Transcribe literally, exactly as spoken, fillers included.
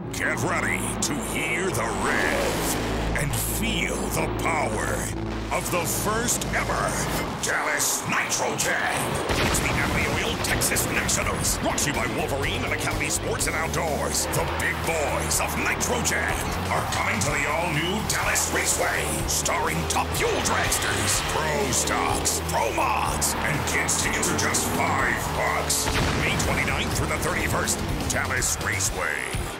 Get ready to hear the rev and feel the power of the first ever Dallas Nitro Jam. It's the Amalie Oil Texas Nationals. Brought to you by Wolverine and Academy Sports and Outdoors. The big boys of Nitro Jam are coming to the all-new Dallas Raceway, starring top fuel dragsters, pro stocks, pro mods, and kids tickets are just five bucks. May twenty-ninth through the thirty-first, Dallas Raceway.